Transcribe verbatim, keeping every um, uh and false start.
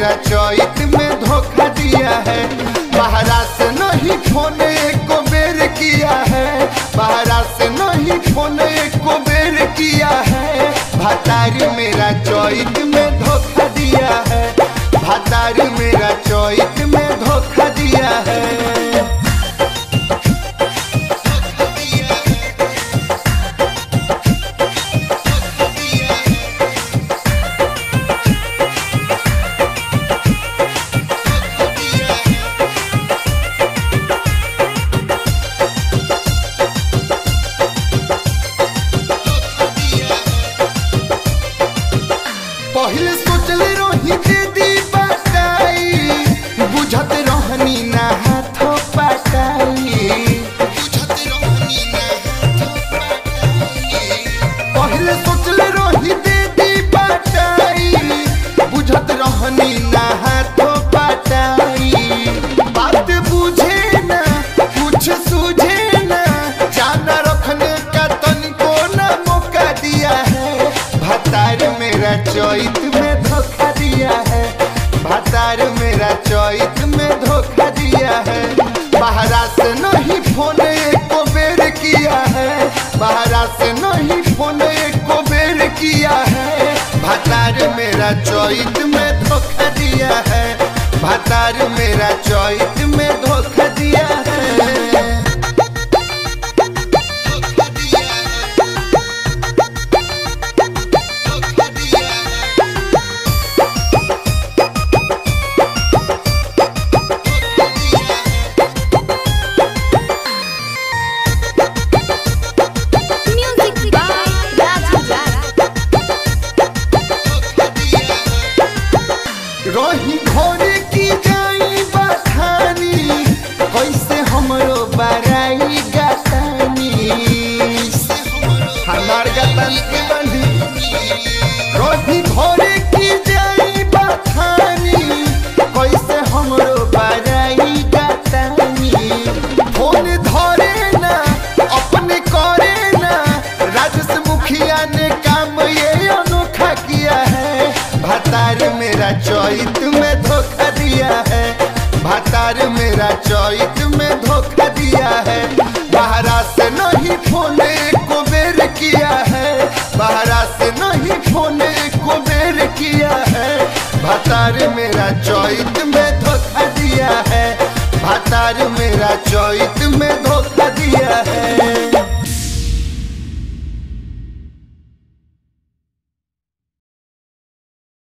मेरा चॉइस में धोखा दिया है। बाहरा से नहीं फोन एको बेर किया है, बाहरा से नहीं फोन एको बेर किया है। भतारी मेरा चॉइस में धोखा दिया है, भतारी मेरा चॉइस में धोखा दिया है। पहले सोचले रही दीदी बताई, बुझत रहनी ना हाथों पटाई, बुझत रहनी ना हाथों पटाई। पहले सोचले रही दीदी बताई, बुझत रहनी ना हाथों पटाई। बात बुझे ना कुछ सूझे ना, जाना रखने का तनिको ना मौका दिया है। भतार मेरा चॉइस में धोखा दिया है, भतार मेरा चॉइस में धोखा दिया है। बाहरा से नहीं फोन एको बेर किया है, बाहरा से नहीं फोन एको बेर किया है। भतार मेरा चॉइस में धोखा दिया है, भतार मेरा चॉइस में धोखा दिया है। रही घोड़े की जाई बठानी, कैसे हमरो बराई गतानी, हमार गतानी के बंधी। रही घोड़े की जाई बठानी, कैसे हमरो बराई गतानी। फोन धरे ना अपने करे ना, राजस मुखिया ने काम ये अनोखा किया है। भतार मेरा चॉइस में धोखा दिया है, भतार मेरा चॉइस में धोखा दिया है। बाहरा से नहीं फोन एको बेर किया है, बाहरा से नहीं फोन एको बेर किया है। भतार मेरा चॉइस में धोखा दिया है, भतार मेरा चॉइस में धोखा